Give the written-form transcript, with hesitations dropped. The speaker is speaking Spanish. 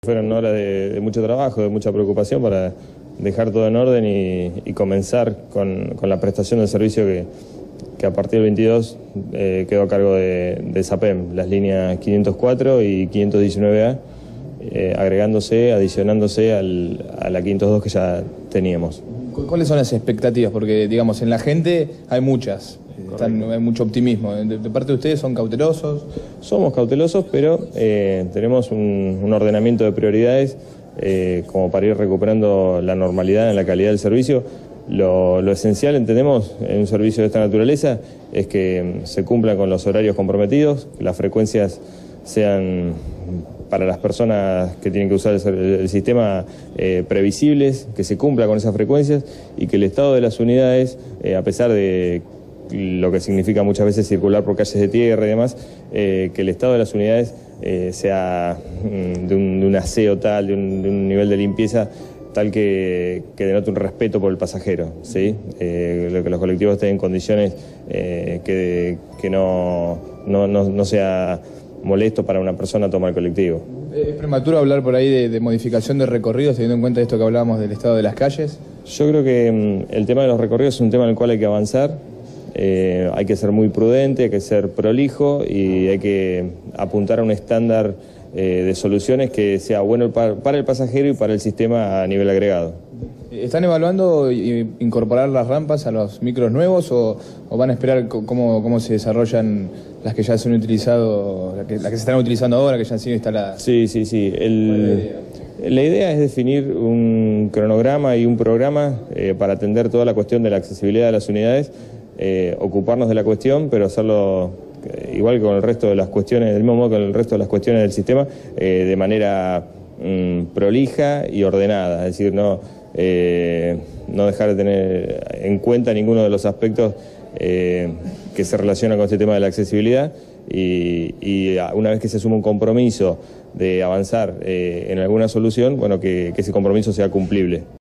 Fueron horas de mucho trabajo, de mucha preocupación para dejar todo en orden y comenzar con la prestación del servicio que a partir del 22 quedó a cargo de SAPEM, las líneas 504 y 519A, adicionándose a la 502 que ya teníamos. ¿Cuáles son las expectativas? Porque, digamos, en la gente hay muchas, hay mucho optimismo. De parte de ustedes, ¿son cautelosos? Somos cautelosos, pero tenemos un ordenamiento de prioridades como para ir recuperando la normalidad en la calidad del servicio. Lo esencial, entendemos, en un servicio de esta naturaleza es que se cumplan con los horarios comprometidos, que las frecuencias sean para las personas que tienen que usar el sistema previsibles, que se cumpla con esas frecuencias y que el estado de las unidades, a pesar de lo que significa muchas veces circular por calles de tierra y demás, que el estado de las unidades sea de un aseo tal, de un nivel de limpieza tal que denote un respeto por el pasajero, ¿sí? Que los colectivos estén en condiciones que no sea molesto para una persona tomar el colectivo. ¿Es prematuro hablar por ahí de modificación de recorridos, teniendo en cuenta esto que hablábamos del estado de las calles? Yo creo que el tema de los recorridos es un tema en el cual hay que avanzar. Hay que ser muy prudente, hay que ser prolijo y hay que apuntar a un estándar de soluciones que sea bueno para el pasajero y para el sistema a nivel agregado. ¿Están evaluando incorporar las rampas a los micros nuevos o van a esperar cómo se desarrollan las que ya se han utilizado, las que se están utilizando ahora, que ya han sido instaladas? Sí. La idea es definir un cronograma y un programa para atender toda la cuestión de la accesibilidad de las unidades, ocuparnos de la cuestión, pero hacerlo igual que con el resto de las cuestiones, del mismo modo que con el resto de las cuestiones del sistema, de manera prolija y ordenada, es decir, no dejar de tener en cuenta ninguno de los aspectos que se relacionan con este tema de la accesibilidad y una vez que se asuma un compromiso de avanzar en alguna solución, bueno, que ese compromiso sea cumplible.